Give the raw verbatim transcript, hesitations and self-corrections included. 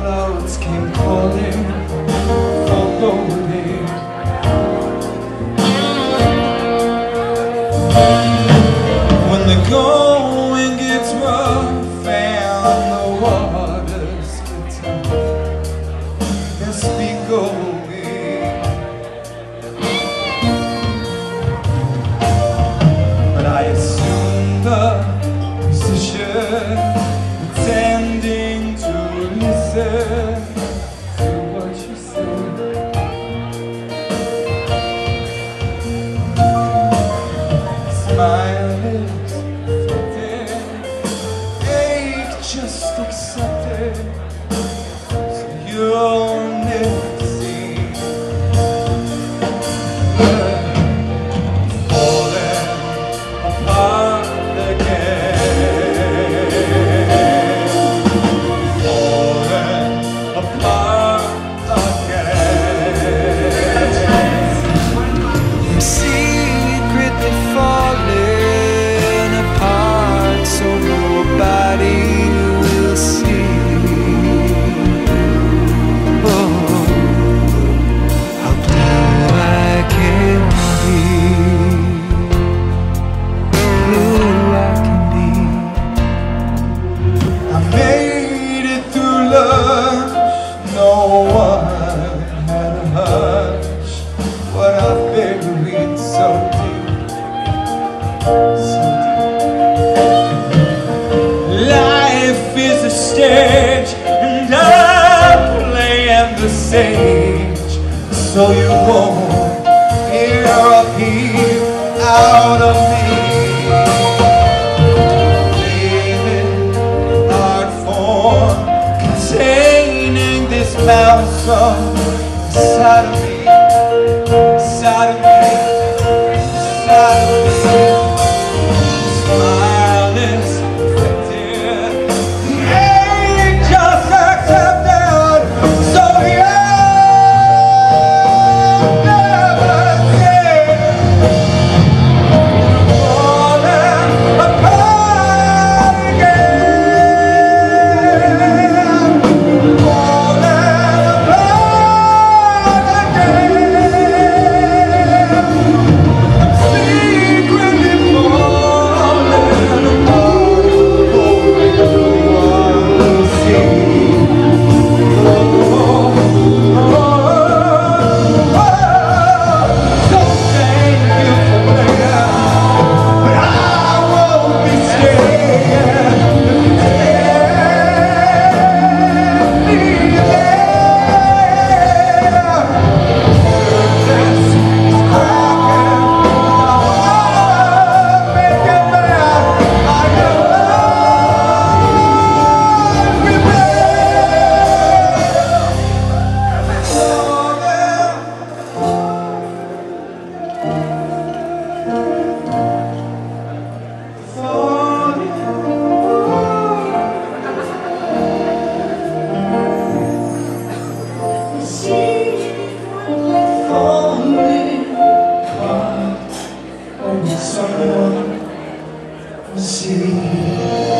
clouds came calling, foreboding. When the going gets rough and the waters get tough, let's be going. But I assume the position, pretending to listen to what you say. Smile lips fitted, ache just accepted, so you'll never see. But falling apart again, falling apart again. I'm secretly falling apart, so nobody will see. Oh, how blue I can be, blue I can be. I made it through lunch, no one had a hunch what I buried so deep, so deep. Life is a stage and I'm playing the sage, so you won't hear a peep out of me. Living art form containing this maelstrom inside of me, inside of me, inside of me. Smile is affected, hate just accepted, so you'll never see. Falling apart again, falling apart again. I'm secretly falling apart, hoping no one will see. Oh, oh, oh, so thank you for playing, but I won't be staying. If you take me there, surface is cracking. I wanna make it back. I know I'll be someone will see.